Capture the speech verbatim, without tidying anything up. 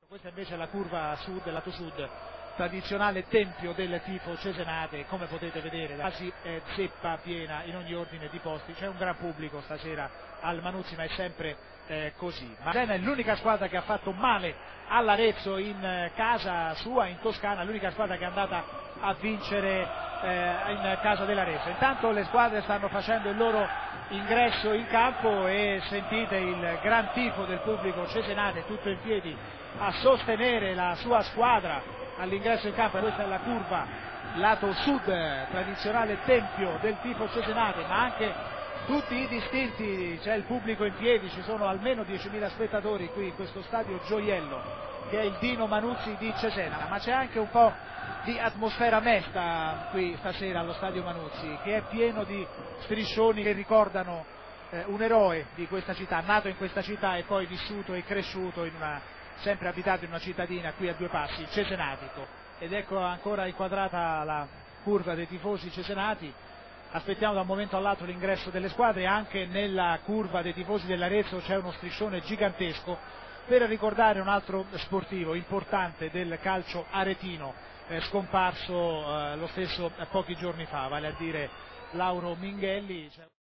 Questa invece è la curva sud, lato sud, tradizionale tempio del tifo cesenate, come potete vedere quasi eh, zeppa piena in ogni ordine di posti. C'è un gran pubblico stasera al Manuzzi, ma è sempre eh, così. Ma Cesena è l'unica squadra che ha fatto male all'Arezzo in eh, casa sua, in Toscana, l'unica squadra che è andata a vincere eh, in casa dell'Arezzo. Intanto le squadre stanno facendo il loro ingresso in campo e sentite il gran tifo del pubblico cesenate tutto in piedi a sostenere la sua squadra all'ingresso in campo. Questa è la curva lato sud, tradizionale tempio del tifo cesenate, ma anche tutti i distinti, c'è il pubblico in piedi, ci sono almeno diecimila spettatori qui in questo stadio gioiello che è il Dino Manuzzi di Cesena, ma c'è anche un po' di atmosfera mesta qui stasera allo stadio Manuzzi, che è pieno di striscioni che ricordano eh, un eroe di questa città, nato in questa città e poi vissuto e cresciuto in una, sempre abitato in una cittadina qui a due passi, Cesenatico. Ed ecco ancora inquadrata la curva dei tifosi cesenati. Aspettiamo da un momento all'altro l'ingresso delle squadre. Anche nella curva dei tifosi dell'Arezzo c'è uno striscione gigantesco per ricordare un altro sportivo importante del calcio aretino, eh, scomparso eh, lo stesso eh, pochi giorni fa, vale a dire Lauro Minghelli.